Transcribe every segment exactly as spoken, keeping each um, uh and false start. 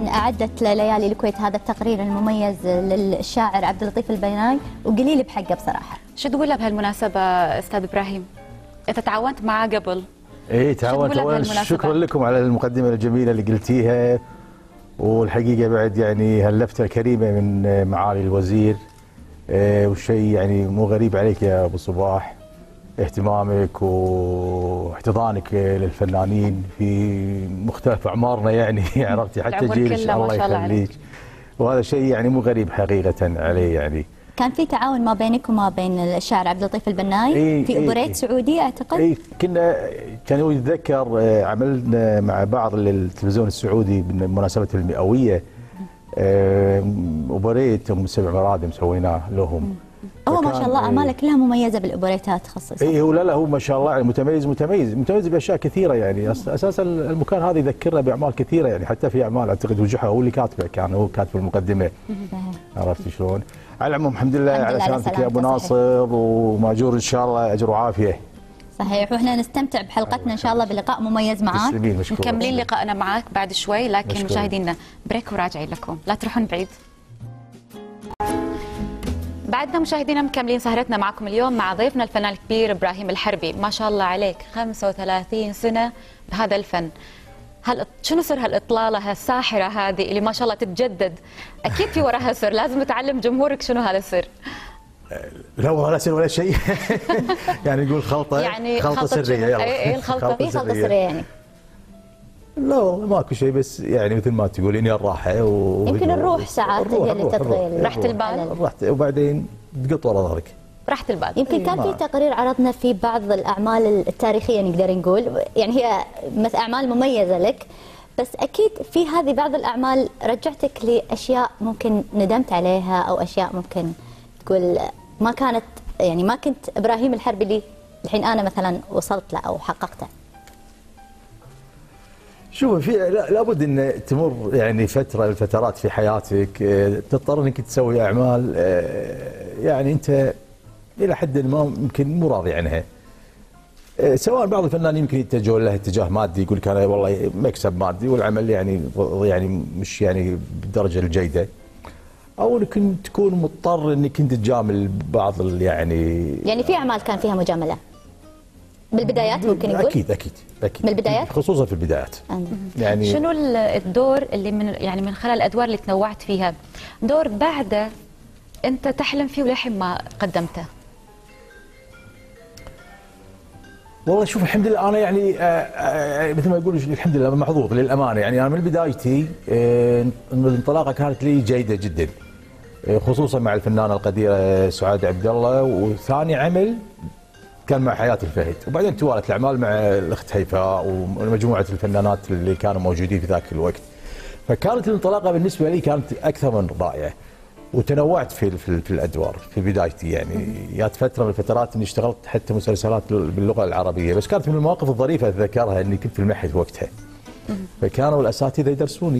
طبعا اعدت ليالي الكويت هذا التقرير المميز للشاعر عبد اللطيف البناي، وقليل بحقه بصراحه. شو تقول له بهالمناسبه استاذ ابراهيم؟ انت تعاونت معاه قبل. ايه تعاونت. اولا شكرا لكم على المقدمه الجميله اللي قلتيها، والحقيقه بعد يعني هاللفته الكريمه من معالي الوزير، إيه وشيء يعني مو غريب عليك يا ابو صباح، اهتمامك واحتضانك للفنانين في مختلف اعمارنا يعني عرفتي حتى جيلك الله يخليك، وهذا شيء يعني مو غريب حقيقه عليه. يعني كان في تعاون ما بينك وما بين الشاعر عبد اللطيف البناي إيه في اوبريت إيه سعودي اعتقد. اي كنا كان يتذكر عملنا مع بعض التلفزيون السعودي بمناسبه المئويه اوبريت ام سبع مرادم سويناه لهم. هو ما شاء الله اعماله كلها مميزه بالاوبريتات خصيصا. اي هو لا لا هو ما شاء الله يعني متميز متميز متميز باشياء كثيره يعني. اساسا المكان هذا يذكرنا باعمال كثيره يعني، حتى في اعمال اعتقد وجحها هو اللي كاتبه، كان هو كاتب المقدمه. عرفت شلون؟ على العموم الحمد لله على سلامتك يا ابو ناصر، وماجور ان شاء الله اجر وعافيه. صحيح، واحنا نستمتع بحلقتنا ان شاء الله بلقاء مميز معاك. مكملين لقائنا معاك بعد شوي، لكن مشكور. مشاهدينا بريك وراجعين لكم، لا تروحون بعيد. بعدنا مشاهدينا مكملين سهرتنا معكم اليوم مع ضيفنا الفنان الكبير ابراهيم الحربي. ما شاء الله عليك خمسة وثلاثين سنه بهذا الفن. هل شنو سر هالاطلاله الساحره هذه اللي ما شاء الله تتجدد؟ اكيد في وراها سر، لازم تعلم جمهورك شنو هذا السر. لا والله لا سر ولا شيء يعني نقول خلطه يعني خلطه سريه. يلا اي اي الخلطه في خلطه سريه يعني. لا والله ماكو شيء، بس يعني مثل ما تقولين يا الراحه و... يمكن الروح ساعات هي اللي تطغي راحه البال. راحه وبعدين تقط ورا ظهرك راحه البال. يمكن كان في تقرير عرضنا في بعض الاعمال التاريخيه نقدر نقول، يعني هي مثل اعمال مميزه لك، بس اكيد في هذه بعض الاعمال رجعتك لاشياء ممكن ندمت عليها، او اشياء ممكن تقول ما كانت يعني ما كنت ابراهيم الحربي اللي الحين انا مثلا وصلت له او حققته. شوفي في لابد ان تمر يعني فتره من الفترات في حياتك تضطر انك تسوي اعمال يعني انت الى حد ما يمكن مو راضي عنها، سواء بعض الفنانين يمكن يتجهون له اتجاه مادي، يقول لك انا والله مكسب مادي والعمل يعني يعني مش يعني بالدرجه الجيده، او انك تكون مضطر انك انت تجامل بعض يعني يعني في اعمال كان فيها مجامله بالبدايات ممكن نقول. اكيد اكيد اكيد بالبدايات خصوصا في البدايات. يعني شنو الدور اللي من يعني من خلال الادوار اللي تنوعت فيها، دور بعده انت تحلم فيه وللحين ما قدمته؟ والله شوف الحمد لله انا يعني آآ آآ مثل ما يقولوا الحمد لله محظوظ للامانه، يعني انا من بدايتي الانطلاقه كانت لي جيده جدا، خصوصا مع الفنانه القديره سعاد عبد الله، وثاني عمل كان مع حياة الفهد، وبعدين توالت الاعمال مع الاخت هيفاء ومجموعه الفنانات اللي كانوا موجودين في ذاك الوقت. فكانت الانطلاقه بالنسبه لي كانت اكثر من رائعه، وتنوعت في في, في الادوار في بدايتي، يعني جات فتره من الفترات اني اشتغلت حتى مسلسلات باللغه العربيه، بس كانت من المواقف الظريفه اتذكرها اني كنت في المعهد وقتها، فكانوا الاساتذه يدرسوني،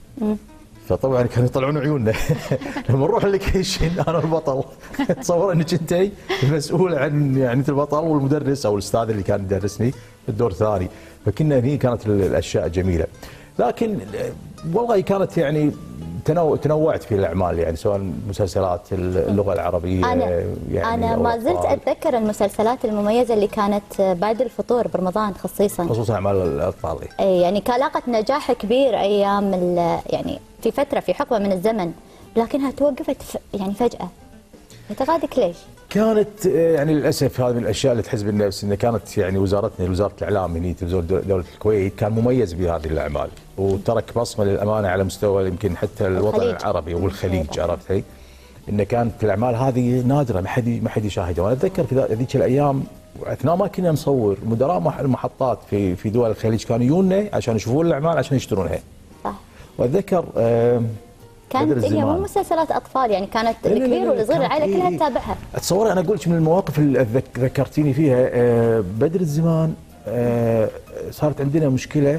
فطبعا كانوا يطلعون عيوننا لما نروح اللوكيشن انا البطل تصور انك انت المسؤول عن يعني البطل والمدرس او الاستاذ اللي كان يدرسني في الدور الثاني، فكنا هني كانت الاشياء جميله، لكن والله كانت يعني تنوع تنوعت في الاعمال، يعني سواء مسلسلات اللغه العربيه. انا يعني انا ما زلت اتذكر المسلسلات المميزه اللي كانت بعد الفطور برمضان خصيصا خصوصا اعمال الاطفال. اي يعني لاقت نجاح كبير ايام يعني في فتره في حقبه من الزمن، لكنها توقفت يعني فجاه. اعتقادك ليش؟ كانت يعني للاسف هذه من الاشياء اللي تحز بالنفس، ان كانت يعني وزارتنا وزاره الاعلام هني تلفزيون دوله الكويت كان مميز بهذه الاعمال، وترك بصمه للامانه على مستوى يمكن حتى الوطن الخليج. العربي والخليج، عرفتي؟ ان كانت الاعمال هذه نادره، ما حد ما حد يشاهدها، وانا اتذكر في ذيك الايام اثناء ما كنا نصور مدراء المحطات في في دول الخليج كانوا يجونا عشان يشوفون الاعمال عشان يشترونها. صح. واتذكر آه كانت هي مو مسلسلات اطفال، يعني كانت الكبير والصغير العائله كلها تتابعها. اتصور انا اقول لك من المواقف اللي ذكرتيني فيها آه بدر الزمان آه صارت عندنا مشكله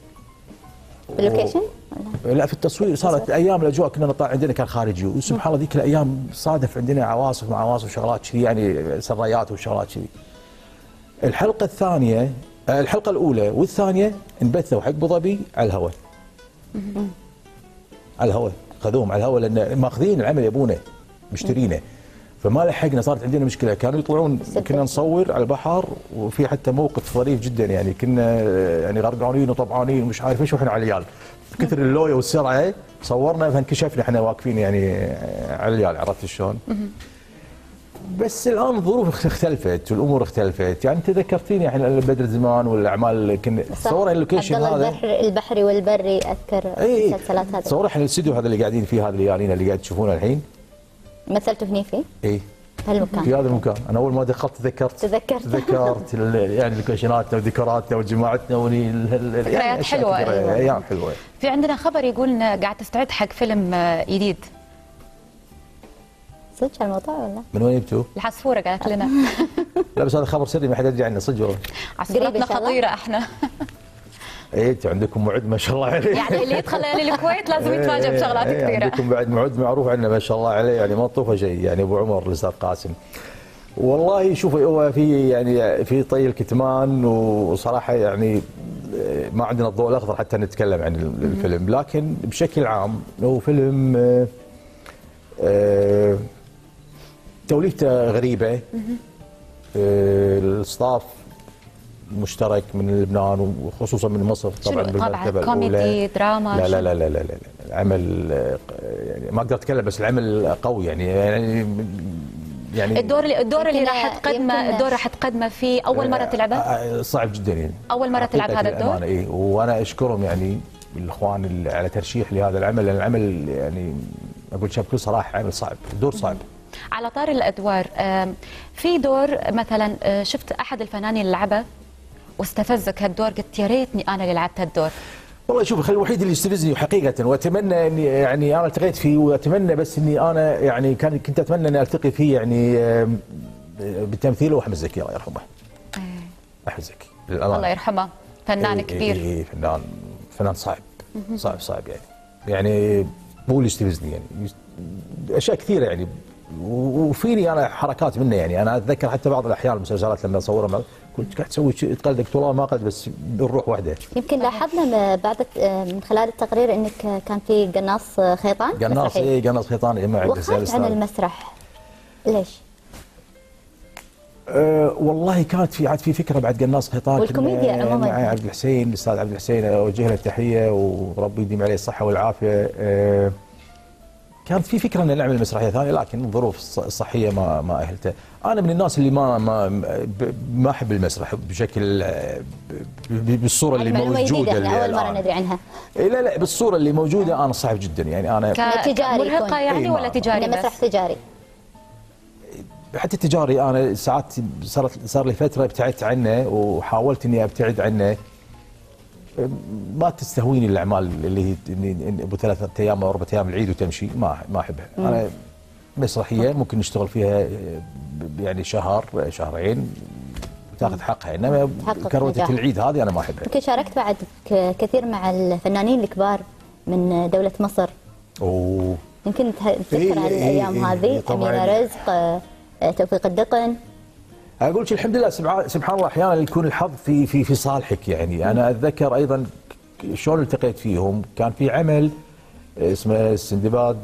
باللوكيشن؟ لا في التصوير، صارت ايام الاجواء كنا نطلع عندنا كان خارجي، وسبحان الله ذيك الايام صادف عندنا عواصف مع عواصف وشغلات كذي، يعني سريات وشغلات كذي. الحلقه الثانيه الحلقه الاولى والثانيه انبثوا حق ابو ظبي على الهواء. على الهواء، خذوهم على الهواء لان ماخذين العمل يبونه مشترينه. فما لحقنا، صارت عندنا مشكله، كانوا يطلعون كنا نصور على البحر، وفي حتى موقف ظريف جدا يعني كنا يعني غرقانين وطبعانين ومش عارف ايش، واحنا على كثر اللويه والسرعه صورنا فانكشفنا احنا واقفين يعني على اليال، عرفت شلون؟ بس الان الظروف اختلفت والامور اختلفت، يعني انت ذكرتيني احنا بدر زمان والاعمال اللي كنا تصور اللوكيشن هذا البحر البحري والبري، اذكر المسلسلات هذه. تصور احنا الاستديو هذا اللي قاعدين فيه، هذا اللي اللي قاعد تشوفونه الحين مثلته هني فيه؟ اي هالمكان، في هذا المكان. انا اول ما دخلت تذكرت تذكرت تذكرت يعني لوكيشناتنا وذكرياتنا وجماعتنا ذكريات حلوه. ايام حلوه. في عندنا خبر يقول إن قاعد تستعد حق فيلم جديد. صدق هالموضوع ولا؟ من وين جبتوه؟ العصفوره قالت لنا. لا بس هذا خبر سري ما حد يدري عنه صدق والله. عصفورتنا خطيره احنا. ايه انتم عندكم موعد ما شاء الله عليه. يعني اللي يدخل يعني الكويت لازم يتفاجئ بشغلات ايه كثيره. عندكم بعد موعد معروف عنه ما شاء الله عليه، يعني ما طوفه شيء يعني ابو عمر الاستاذ قاسم. والله شوف هو في يعني في طي الكتمان، وصراحه يعني ما عندنا الضوء الاخضر حتى نتكلم عن الفيلم، لكن بشكل عام هو فيلم آه آه توليفته غريبه. آه الصاف مشترك من لبنان وخصوصا من مصر طبعا بالمرتبه الاولى. كوميدي دراما؟ لا لا لا لا لا, لا. العمل يعني ما اقدر اتكلم، بس العمل قوي يعني يعني يعني الدور اللي الدور اللي راح تقدمه الدور راح تقدمه في اول مره تلعبه؟ صعب جدا يعني اول مره تلعب هذا الدور؟ اي وانا اشكرهم يعني الاخوان اللي على ترشيح لهذا العمل، لان العمل يعني اقول شاب بكل صراحه عمل صعب، دور صعب. على طار الادوار، في دور مثلا شفت احد الفنانين اللي لعبه واستفزك هالدور قلت يا ريتني انا اللي لعبت هالدور؟ والله شوف الوحيد اللي يستفزني حقيقه، واتمنى اني يعني انا التقيت فيه، واتمنى بس اني انا يعني كان كنت اتمنى اني التقي فيه يعني بالتمثيل، واحمد زكي الله يرحمه. احمد زكي الله يرحمه، فنان إيه كبير. إيه إيه فنان فنان صعب صعب صعب يعني يعني مو اللي يستفزني يعني اشياء كثيره يعني، وفيني انا حركات منه يعني. انا اتذكر حتى بعض الاحيان المسلسلات لما اصورها كنت قاعد تسوي تقلدك والله ما قلد بس بالروح واحده. يمكن لاحظنا بعد من خلال التقرير انك كان في قناص خيطان. قناص اي قناص خيطان يا جماعه. وخرجت عن المسرح ليش؟ أه والله كانت في عاد في فكره بعد قناص خيطان والكوميديا عموما مع عبد الحسين الاستاذ عبد الحسين اوجه له التحيه وربي يديم عليه الصحه والعافيه. أه كانت في فكره ان نعمل مسرحيه ثانيه، لكن الظروف الصحيه ما ما اهلته. انا من الناس اللي ما ما ما احب المسرح بشكل بالصوره اللي موجوده اللي اول مره ندري عنها. لا لا بالصوره اللي موجوده انا صعب جدا يعني. انا تجاري مرهقه يعني ولا تجاري؟ مسرح تجاري حتى التجاري. انا ساعات صارت صار لي فتره ابتعدت عنه وحاولت اني ابتعد عنه. ما تستهويني الاعمال اللي هي ابو ثلاثة ايام او اربع ايام العيد وتمشي، ما ما احبها. مم. انا مسرحيه ممكن نشتغل فيها يعني شهر شهرين وتاخذ حقها، انما كروته العيد هذه انا ما احبها. يمكن شاركت بعد كثير مع الفنانين الكبار من دوله مصر. اوه يمكن تذكر إيه هالايام إيه هذه إيه اميره رزق، توفيق الدقن. اقول لك الحمد لله سبحان الله احيانا يكون الحظ في في في صالحك يعني. انا اتذكر ايضا شلون التقيت فيهم. كان في عمل اسمه السندباد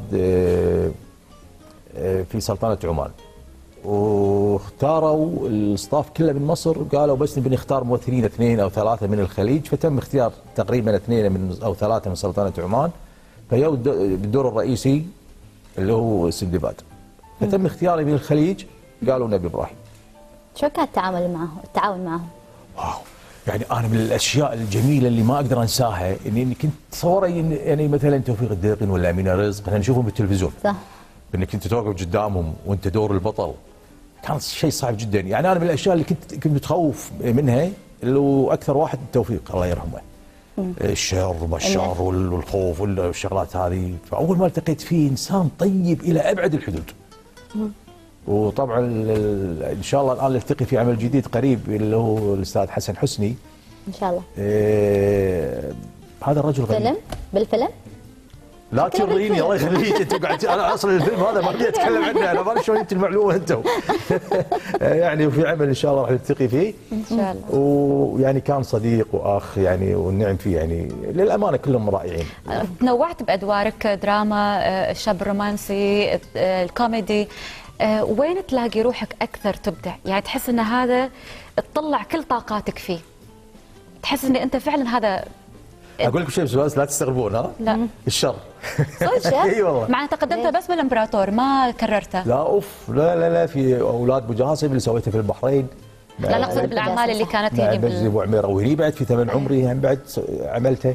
في سلطنه عمان، واختاروا الستاف كله من مصر، قالوا بس نبي نختار ممثلين اثنين او ثلاثه من الخليج، فتم اختيار تقريبا اثنين من او ثلاثه من سلطنه عمان، فجاوا بالدور الرئيسي اللي هو السندباد، فتم اختياري من الخليج، قالوا نبي ابراهيم. شو كان التعامل معه التعاون معهم؟ واو يعني انا من الاشياء الجميله اللي ما اقدر انساها اني كنت تصوري يعني مثلا توفيق الدقن ولا امينه رزق احنا نشوفهم بالتلفزيون، صح، انك انت توقف قدامهم وانت دور البطل، كان شيء صعب جدا يعني. انا من الاشياء اللي كنت كنت متخوف منها اللي هو اكثر واحد توفيق الله يرحمه. مم. الشر والشر والخوف والشغلات هذه، فاول ما التقيت فيه انسان طيب الى ابعد الحدود. مم. وطبعا ان شاء الله الان نلتقي في عمل جديد قريب اللي هو الاستاذ حسن حسني ان شاء الله. إيه هذا الرجل فيلم بالفيلم لا ترضيني الله يخليك، انت قاعد انا اصلا الفيلم هذا ما ابي اتكلم عنه، انا ما ادري شلون جبت المعلومه انتم. يعني وفي عمل ان شاء الله راح نلتقي فيه ان شاء الله. ويعني كان صديق واخ يعني، والنعم فيه يعني للامانه كلهم رائعين. نوعت بادوارك، دراما، الشاب الرومانسي، الكوميدي، وين تلاقي روحك اكثر تبدع؟ يعني تحس ان هذا تطلع كل طاقاتك فيه، تحس ان انت فعلا هذا. اقول لكم شيء بس لا تستغربون. ها لا الشر. صدق؟ اي والله. مع تقدمت بس بالامبراطور ما كررته. لا اوف، لا لا لا، في اولاد ابو جاسم اللي سويته في البحرين. لا لا اقصد بالاعمال اللي كانت يعني يعني بال ابو عميره، وهني بعد في ثمن عمري هم بعد عملته.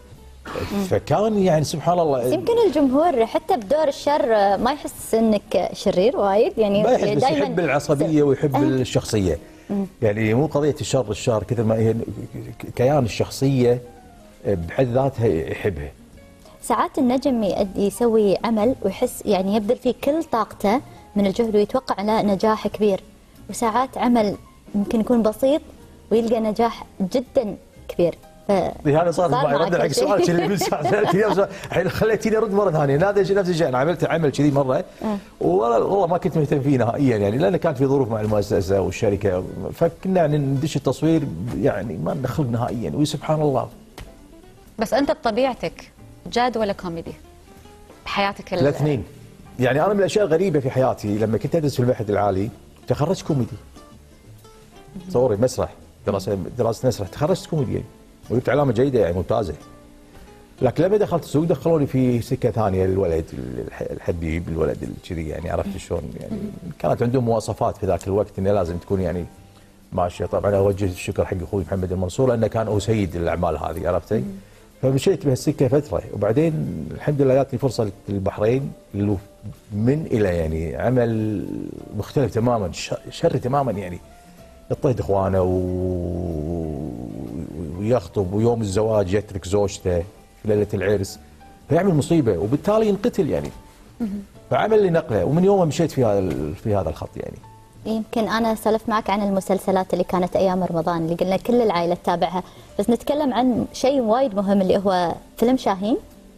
فكان يعني سبحان الله. يمكن الجمهور حتى بدور الشر ما يحس انك شرير وايد يعني، ما يحس، بس دايما يحب العصبيه ويحب أه. الشخصيه. يعني مو قضيه الشر الشر كثر ما هي كيان الشخصيه بحد ذاتها يحبها. ساعات النجم يسوي عمل ويحس يعني يبذل فيه كل طاقته من الجهد ويتوقع له نجاح كبير، وساعات عمل ممكن يكون بسيط ويلقى نجاح جدا كبير. هذا صار معي. رد حق سؤالك اللي من ساعه سالتني الحين خليتيني ارد مره ثانيه. هذا نفس الشيء، انا عملت عمل كذي مره والله والله ما كنت مهتم فيه نهائيا يعني، لان كانت في ظروف مع المؤسسه والشركه، فكنا يعني ندش التصوير يعني ما ندخل نهائيا، وسبحان الله. بس انت بطبيعتك جاد ولا كوميدي بحياتك؟ الاثنين. يعني انا من الاشياء الغريبه في حياتي لما كنت ادرس في المعهد العالي تخرجت كوميدي. تصوري مسرح، دراسه دراسه مسرح، تخرجت كوميدي يعني. وجبت علامه جيده يعني ممتازه. لكن لما دخلت السوق دخلوني في سكه ثانيه، الولد الحبيب، الولد كذي يعني، عرفت شلون يعني. كانت عندهم مواصفات في ذاك الوقت انه لازم تكون يعني ماشيه. طبعا اوجه الشكر حق اخوي محمد المنصور لانه كان هو سيد الاعمال هذه، عرفتي؟ فمشيت بهالسكه فتره، وبعدين الحمد لله جاتني فرصه للبحرين اللي من الى يعني عمل مختلف تماما، شر تماما يعني. اضطهد اخوانه و... ويخطب، ويوم الزواج يترك زوجته في ليله العرس، فيعمل مصيبه وبالتالي ينقتل يعني. فعمل لي نقله، ومن يومها مشيت في هذا في هذا الخط يعني. يمكن انا سولفت معك عن المسلسلات اللي كانت ايام رمضان اللي قلنا كل العائله تتابعها، بس نتكلم عن شيء وايد مهم اللي هو فيلم شاهين.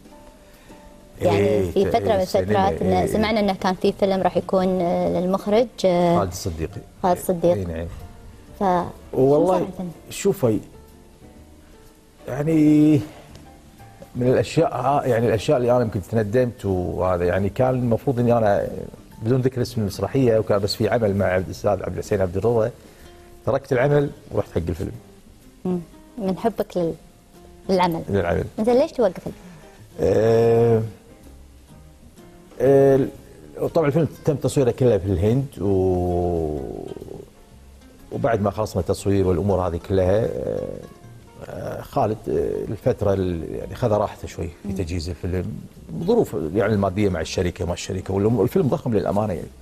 يعني في فتره من الفترات إن سمعنا انه كان في فيلم راح يكون للمخرج خالد الصديقي. خالد الصديق. اي نعم. ف والله شوفي يعني من الاشياء يعني الاشياء اللي انا يمكن تندمت، وهذا يعني كان المفروض اني انا بدون ذكر اسم المسرحيه، وكان بس في عمل مع الاستاذ عبد الحسين عبد الرضا، تركت العمل ورحت حق الفيلم. امم من حبك لل... للعمل. للعمل. انت ليش توقف؟ أه... أه... طبعا الفيلم تم تصويره كله في الهند، و وبعد ما خلصنا التصوير والامور هذه كلها، خالد الفتره يعني خذ راحته شوي في تجهيز الفيلم، ظروف يعني الماديه مع الشركه مع الشركه، والفيلم ضخم للامانه يعني.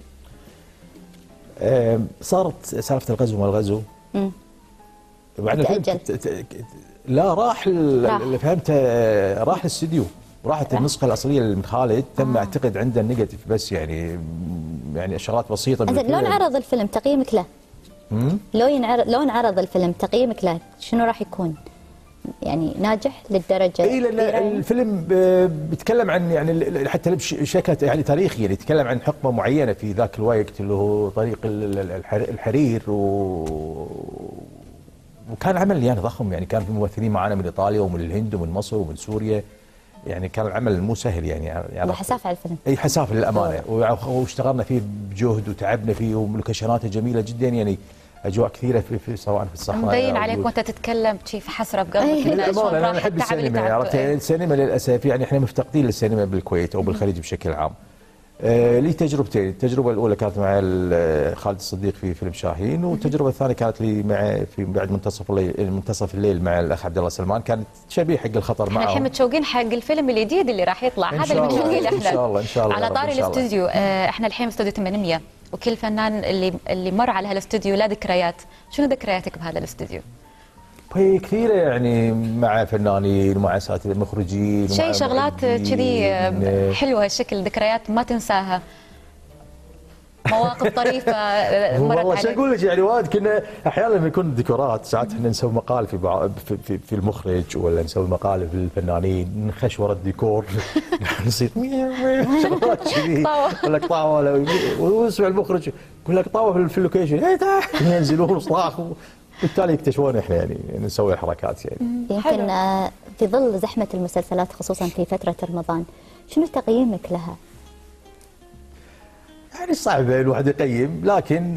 صارت سالفه الغزو ما الغزو. امم تأجل. لا راح اللي فهمته راح الاستديو، راحت النسخه الاصليه من خالد، تم آه. اعتقد عنده النيجاتيف بس يعني يعني اشارات بسيطه. لو انعرض الفيلم تقييمك له؟ لو ينعرض لو انعرض الفيلم تقييمك له شنو راح يكون؟ يعني ناجح للدرجه؟ اي لان يعني الفيلم بيتكلم عن يعني حتى شكل يعني تاريخي، يعني يتكلم عن حقبه معينه في ذاك الوقت اللي هو طريق الحرير، و وكان عمل يعني ضخم يعني. كان في ممثلين معنا من ايطاليا ومن الهند ومن مصر ومن سوريا، يعني كان العمل مو سهل يعني. يعني حسافه على الفيلم. اي حسافه للامانه، واشتغلنا فيه بجهد وتعبنا فيه، ولوكيشناته جميله جدا يعني، اجواء كثيره في, في سواء في الصحراء. مبين عليك وانت تتكلم شيء في حسره بقلبك. للامانه انا احب السينما، عرفت السينما للاسف يعني احنا مفتقدين للسينما بالكويت او بالخليج بشكل عام. آه لي تجربتين، التجربه الاولى كانت مع خالد الصديق في فيلم شاهين، والتجربه الثانيه كانت لي مع في بعد منتصف الليل منتصف الليل مع الاخ عبد الله سلمان، كانت شبيه حق الخطر معه. احنا الحين متشوقين حق الفيلم الجديد اللي راح يطلع، هذا اللي متشوقين احنا. ان شاء الله ان شاء الله. على طاري الاستوديو، آه احنا الحين استوديو ثمانمئة، وكل فنان اللي اللي مر على هالاستوديو له ذكريات، شنو ذكرياتك بهذا الاستوديو؟ هي كثيره يعني، مع فنانين ومع اساتذه مخرجين، شيء شغلات كذي حلوه هالشكل، ذكريات ما تنساها. مواقف طريفه مرت والله شو عليك؟ اقول لك يعني وايد كنا احيانا لما يكون ديكورات ساعات احنا نسوي مقال في بعض في, في, في المخرج ولا نسوي مقال في الفنانين نخش ورا الديكور نصير شغلات كذي يقول لك طاوله ويسمع المخرج يقول لك طاوله في اللوكيشن ينزلون وصراخ بالتالي يكتشفون احنا يعني نسوي الحركات يعني. يمكن آه، في ظل زحمه المسلسلات خصوصا في فتره رمضان، شنو تقييمك لها؟ يعني صعب الواحد يقيم لكن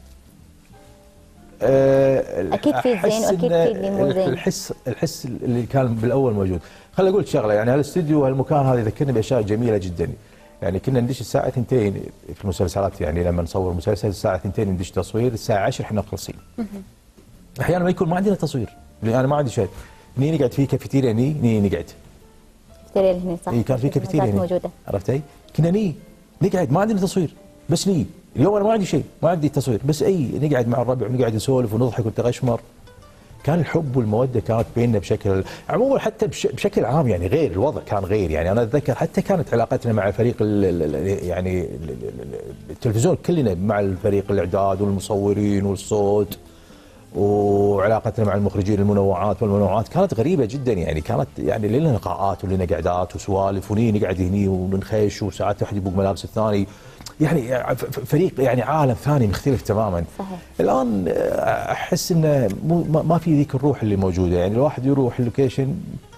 آه اكيد في زين واكيد في اللي مو زين. الحس الحس اللي كان بالاول موجود. خليني اقول شغله يعني هالاستوديو وهالمكان هذا يذكرني باشياء جميله جدا. يعني كنا ندش الساعه اثنتين في المسلسلات، يعني لما نصور مسلسل الساعه اثنتين ندش تصوير، الساعه عشرة احنا مخلصين. احيانا ما يكون ما عندنا تصوير، لان انا ما عندي شيء. ني نقعد في كافيتيريا ني ني نقعد. كافيتيريا هنا صح؟ اي كان في كافيتيريا موجوده. عرفتي؟ كنا ني نقعد ما عندنا تصوير بس ني. اليوم انا ما عندي شيء، ما عندي تصوير بس اي نقعد مع الربع ونقعد نسولف ونضحك ونتغشمر. كان الحب والموده كانت بيننا بشكل عموما حتى بشكل عام يعني غير، الوضع كان غير. يعني انا اتذكر حتى كانت علاقتنا مع فريق يعني التلفزيون كلنا مع الفريق الاعداد والمصورين والصوت، وعلاقتنا مع المخرجين المنوعات والمنوعات كانت غريبه جدا. يعني كانت يعني لنا لقاءات ولنا قعدات وسوالف وني نقعد هني ونخيش وساعات واحد يبوق ملابس الثاني، يعني فريق يعني عالم ثاني مختلف تماما. صحيح. الان احس انه ما في ذيك الروح اللي موجوده. يعني الواحد يروح اللوكيشن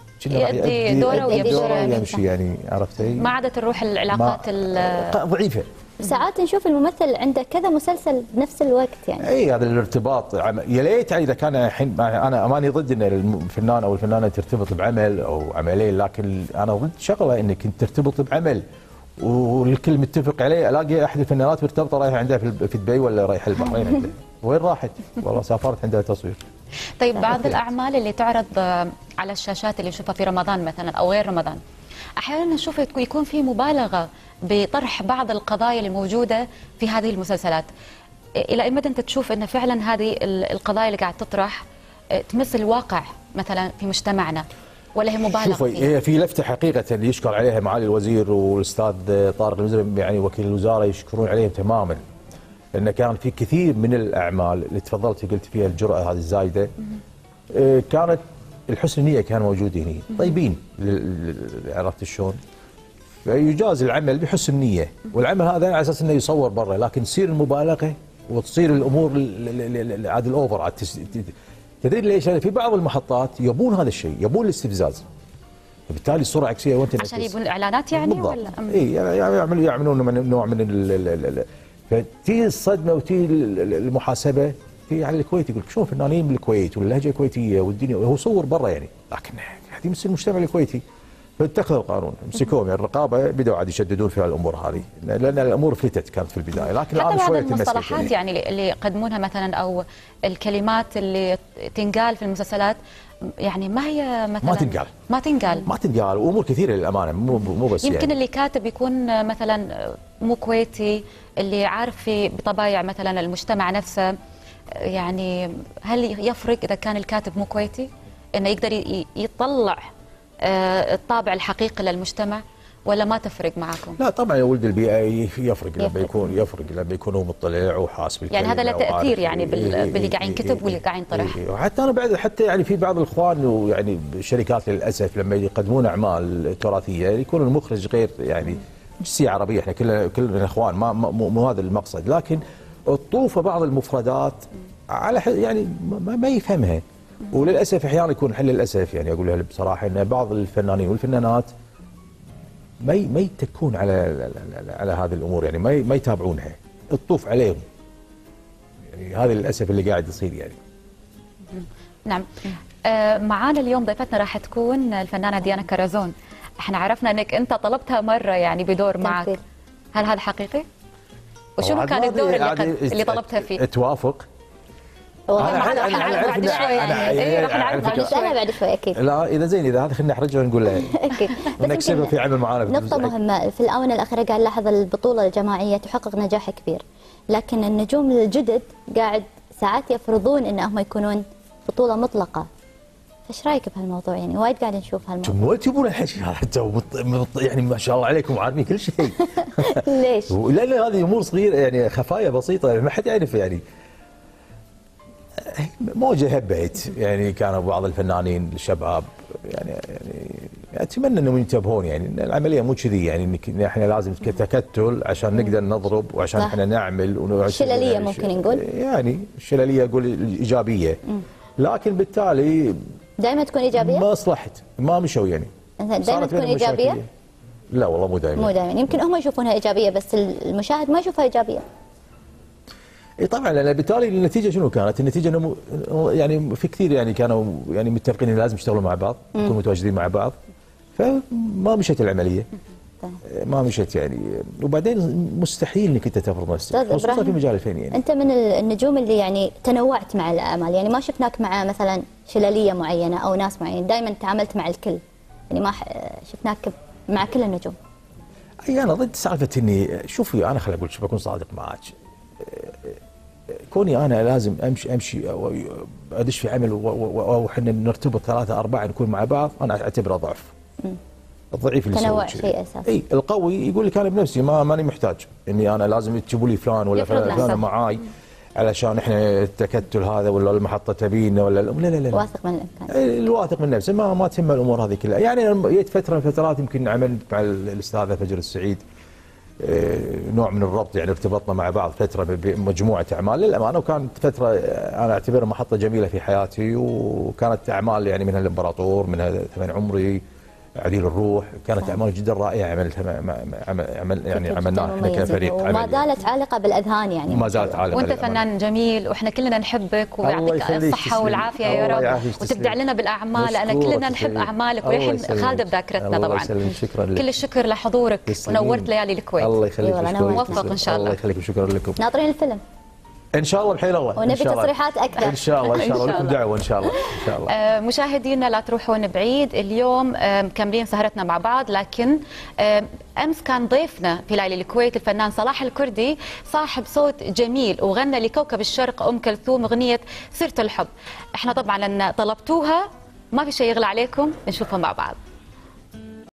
يؤدي دوره ويمشي يعني عرفتي؟ ما عادت الروح العلاقات ضعيفه. ساعات نشوف الممثل عنده كذا مسلسل بنفس الوقت يعني. اي هذا الارتباط يا ليت يعني اذا كان الحين انا ماني ضد ان الفنان او الفنانه ترتبط بعمل او عملين، لكن انا ضد شغله انك انت ترتبط بعمل والكل متفق عليه. الاقي احد الفنانات مرتبطه رايحه عندها في دبي ولا رايحه البحرين عندها. وين راحت؟ والله سافرت عندها تصوير. طيب بعض الاعمال اللي تعرض على الشاشات اللي نشوفها في رمضان مثلا او غير رمضان، احيانا نشوف يكون في مبالغه بطرح بعض القضايا الموجوده في هذه المسلسلات. الى اي مدى انت تشوف ان فعلا هذه القضايا اللي قاعد تطرح تمس الواقع مثلا في مجتمعنا ولا هي مبالغه فيها؟ شوفي هي في لفته حقيقه يشكر عليها معالي الوزير والاستاذ طارق المزرعي يعني وكيل الوزاره يشكرون عليهم تماما، لان كان في كثير من الاعمال اللي تفضلتي قلت فيها الجرأه هذه الزايده كانت الحسن النيه كان موجود هنا، طيبين عرفت شلون؟ يجاز العمل بحسن نيه، والعمل هذا على اساس انه يصور برا، لكن تصير المبالغه وتصير الامور عاد الاوفر. تدري ليش؟ في بعض المحطات يبون هذا الشيء، يبون الاستفزاز، فبالتالي الصوره عكسيه وانت عشان يبون الاعلانات يعني بالضبط. ولا اي يعملون يعملون من نوع من فتي الصدمه وتي المحاسبه في على الكويت. يقول لك شوف فنانين من الكويت واللهجه الكويتيه والدنيا، هو صور برا يعني، لكن هذه مثل المجتمع الكويتي. فاتخذوا القانون مسكوهم يعني الرقابه بدأوا عاد يشددون في الامور هذه، لان الامور فلتت كانت في البدايه، لكن الان شويه حتى المصطلحات يعني اللي يقدمونها مثلا او الكلمات اللي تنقال في المسلسلات يعني ما هي مثلا ما تنقال ما تنقال ما تنقال وامور كثيره للامانه، مو مو بس يمكن يعني. اللي كاتب يكون مثلا مو كويتي، اللي عارف في بطبايع مثلا المجتمع نفسه. يعني هل يفرق اذا كان الكاتب مو كويتي انه يقدر يطلع الطابع الحقيقي للمجتمع ولا ما تفرق معكم؟ لا طبعا يا ولد البيئه يفرق لما يكون يفرق لما يكون هو مطلع وحاسب يعني هذا له تاثير يعني باللي قاعد ينكتب واللي قاعد ينطرح. وحتى انا بعد حتى يعني في بعض الاخوان ويعني الشركات للاسف لما يقدمون اعمال تراثيه يكون المخرج غير يعني جنسيه عربيه، احنا كلنا كلنا اخوان، ما مو, مو هذا المقصد، لكن الطوفه بعض المفردات على يعني ما, ما يفهمها. وللاسف احيانا يكون حل للاسف يعني اقولها بصراحه ان بعض الفنانين والفنانات ما ما يتكون على على هذه الامور، يعني ما ما يتابعونها، الطوف عليهم. يعني هذا للاسف اللي قاعد يصير يعني. نعم. آه معانا اليوم ضيفتنا راح تكون الفنانه ديانا كرزون. احنا عرفنا انك انت طلبتها مره يعني بدور معك، هل هذا حقيقي؟ وشنو كان الدور اللي, اللي طلبتها فيه؟ توافق؟ والله أنا راح أنا نعرف بعد شوي يعني. اي راح نعرف نسالها بعد شوي اكيد. لا اذا زين اذا هذا خلينا نحرجها ونقول لها اكيد. ونكسبها في عمل معانا. نقطة مهمة في الآونة الأخيرة قاعد نلاحظ البطولة الجماعية تحقق نجاح كبير، لكن النجوم الجدد قاعد ساعات يفرضون انهم يكونون بطولة مطلقة. ايش رايك بهالموضوع؟ يعني وايد قاعد نشوف هالموضوع. جمهور تبون الحكي هذا يعني ما شاء الله عليكم عارفين كل شيء. ليش؟ لان هذه امور صغيره يعني خفايا بسيطه يعني ما حد يعرف يعني. موجه هبت يعني كانوا بعض الفنانين الشباب يعني يعني اتمنى انهم ينتبهون يعني إن العمليه مو كذي يعني انك احنا لازم تكتل عشان نقدر نضرب وعشان احنا نعمل شلليه يعني ممكن نقول يعني الشلليه اقول ايجابيه لكن بالتالي دائما تكون ايجابيه؟ ما صلحت ما مشوا يعني دائما تكون ايجابيه؟ لا والله مو دائما مو دائما يمكن هم يشوفونها ايجابيه بس المشاهد ما يشوفها ايجابيه. اي طبعا لان بالتالي النتيجه شنو كانت؟ النتيجه انه يعني في كثير يعني كانوا يعني متفقين ان لازم يشتغلوا مع بعض، يكونوا متواجدين مع بعض، فما مشت العمليه. ما مشت يعني وبعدين مستحيل انك انت تفرض نفسك خصوصا في مجال الفن يعني. انت من النجوم اللي يعني تنوعت مع الاعمال، يعني ما شفناك مع مثلا شلاليه معينه او ناس معينين، دائما تعاملت مع الكل. يعني ما شفناك مع كل النجوم. اي انا ضد سالفه اني شوفي انا خليني اقول شوف بكون صادق معك. كوني انا لازم امشي امشي او ادش في عمل وحنا نرتبط ثلاثه اربعه نكون مع بعض، انا اعتبره ضعف. الضعيف اللي تنوع شيء اساسي. اي القوي يقول لك انا بنفسي ما ماني محتاج اني انا لازم تجيبوا لي فلان ولا فلان معاي علشان احنا التكتل هذا ولا المحطه تبينا ولا لا لا لا, لا. واثق من الامكان. الواثق من نفسه ما ما تهم الامور هذه كلها، يعني جيت فتره من الفترات يمكن عملت مع الاستاذه فجر السعيد نوع من الربط، يعني ارتبطنا مع بعض فتره بمجموعه اعمال للامانه، وكانت فتره انا اعتبرها محطه جميله في حياتي، وكانت اعمال يعني منها الامبراطور، منها ثمن عمري، عديل الروح، كانت صح. اعمال جدا رائعه عملتها عمل يعني عملناها احنا كفريق، وما زالت عالقه بالاذهان يعني ما زالت عالقه. وانت فنان جميل واحنا كلنا نحبك ويعطيك الصحه والعافيه يا رب، وتبدع لنا بالاعمال لان كلنا نحب اعمالك ويحن خالده بذاكرتنا طبعا. شكرا لك. كل الشكر لحضورك ونورت ليالي الكويت. الله يخليك موفق ان شاء الله. الله يخليك وشكرا لكم. ناطرين الفيلم ان شاء الله بحيل الله، ونبي تصريحات اكثر ان شاء الله. ان شاء الله لكم دعوه ان شاء الله ان شاء الله. آه مشاهدينا لا تروحون بعيد، اليوم آه مكملين سهرتنا مع بعض، لكن آه امس كان ضيفنا في ليالي الكويت الفنان صلاح الكردي، صاحب صوت جميل وغنى لكوكب الشرق ام كلثوم اغنيه سيره الحب. احنا طبعا لان طلبتوها ما في شيء يغلى عليكم، نشوفها مع بعض.